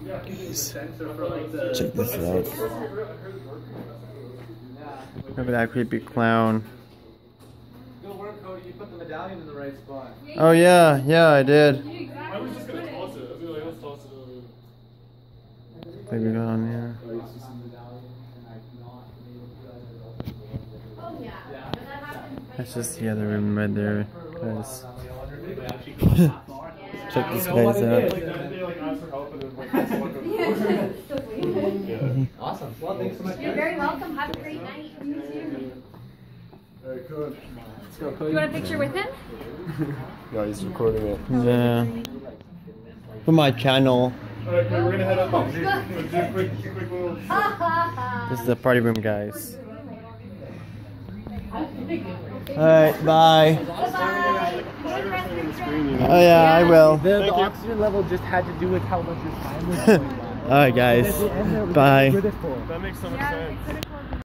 Check this out. Remember that creepy clown? Good work, Cody. You put the medallion in the right spot. Oh yeah, yeah, I did. I was just gonna toss it. I was like, let's toss it. Maybe gone, yeah. That's just the other room right there, guys. Check this guys out. Awesome. Well, thanks so much. You're very welcome. Have a great night. Alright, good. Let's go, Cody. You want a picture with him? Yeah, he's recording it. Yeah. For my channel. Alright, we're gonna head up. Do a quick little. This is the party room, guys. Alright, bye. Oh yeah, I will. The oxygen level just had to do with how much your time was going by. Alright guys, bye. That makes so much sense.